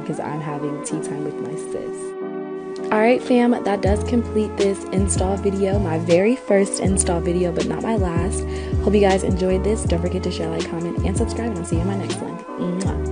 because I'm having tea time with my sis. Alright fam, that does complete this install video, my very first install video, but not my last. Hope you guys enjoyed this. Don't forget to share, like, comment, and subscribe, and I'll see you in my next one. Mwah.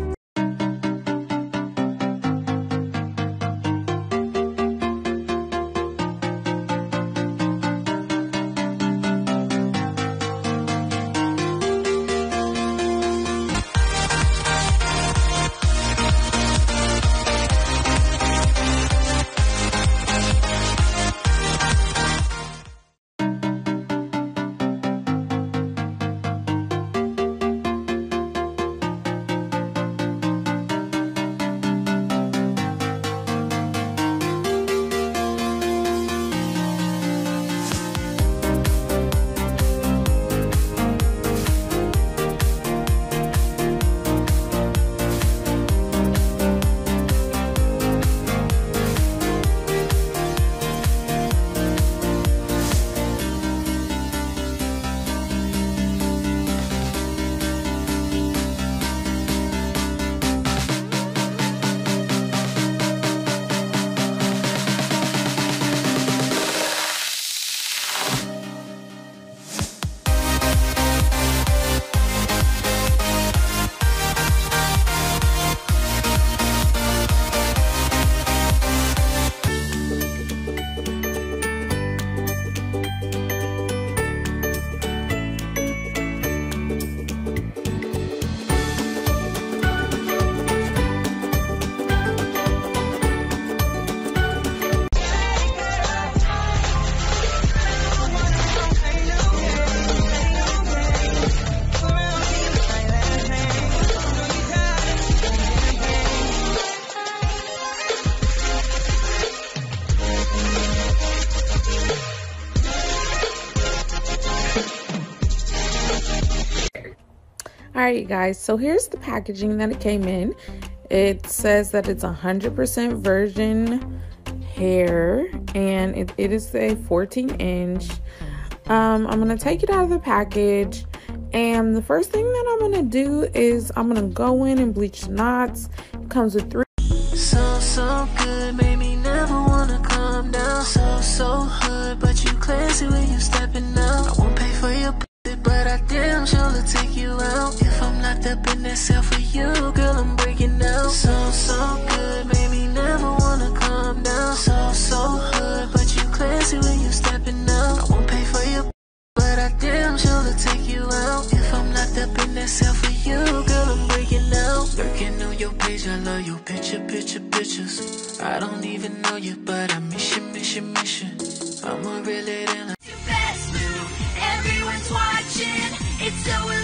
Alright you guys, so here's the packaging that it came in. It says that it's 100% virgin hair, and it is a 14-inch. I'm gonna take it out of the package, and the first thing that I'm gonna do is I'm gonna go in and bleach the knots. It comes with 3. So good, made me never wanna calm down. So hood, but you classy when you stepping out. I won't pay for your but I damn sure will take you out. If I'm locked up in that cell for you, girl, I'm breaking out. So good, made me never wanna calm down. So hood, but you classy when you stepping out. I won't pay for your but I damn sure will take you out. If I'm locked up in that cell for you, girl, I'm breaking out. Lurking on your page, I love your pictures. I don't even know you, but I miss you. I'm a real it and everyone's watching. It's so